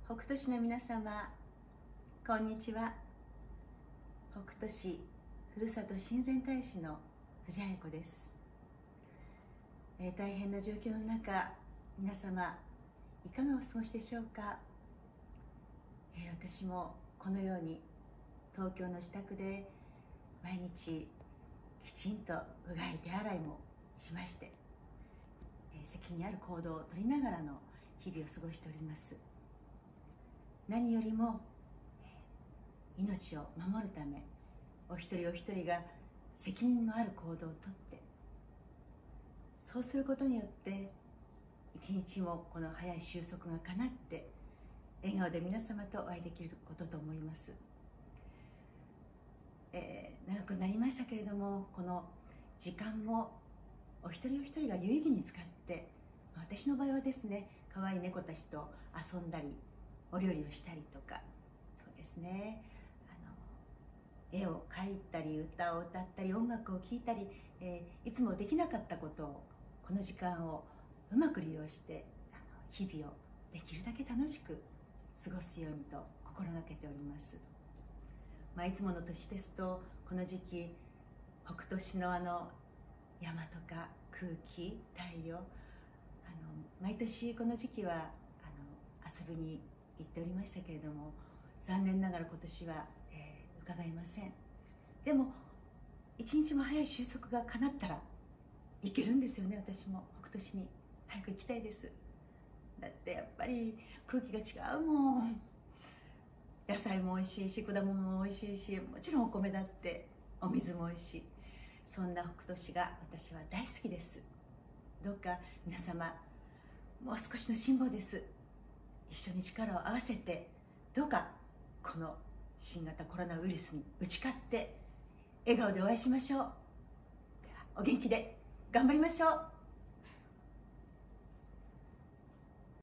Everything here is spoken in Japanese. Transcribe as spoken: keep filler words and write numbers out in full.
北斗市の皆様、こんにちは。北斗市ふるさと親善大使の藤あや子です、えー、大変な状況の中、皆様いかがお過ごしでしょうか。えー、私もこのように東京の自宅で毎日きちんとうがい手洗いもしまして、えー、責任ある行動をとりながらの日々を過ごしております。何よりも命を守るため、お一人お一人が責任のある行動をとって、そうすることによって一日もこの早い収束がかなって、笑顔で皆様とお会いできることと思います。えー、長くなりましたけれども、この時間もお一人お一人が有意義に使って、私の場合はですね、可愛い猫たちと遊んだりお料理をしたりとか、そうですね、あの絵を描いたり歌を歌ったり音楽を聴いたり、えー、いつもできなかったことをこの時間をうまく利用してあの日々をできるだけ楽しく過ごすようにと心がけております。まあ、いつもの年ですとこの時期、北斗市のあの山とか空気、太陽、あの毎年この時期はあの遊びに行っておりましたけれども、残念ながら今年は、えー、伺いません。でも一日も早い収束が叶ったら行けるんですよね。私も北斗市に早く行きたいです。だってやっぱり空気が違うもん。野菜も美味しいし、果物も美味しいし、もちろんお米だってお水も美味しい。そんな北斗市が私は大好きです。どうか皆様、もう少しの辛抱です。一緒に力を合わせて、どうかこの新型コロナウイルスに打ち勝って笑顔でお会いしましょう。ではお元気で頑張りましょう。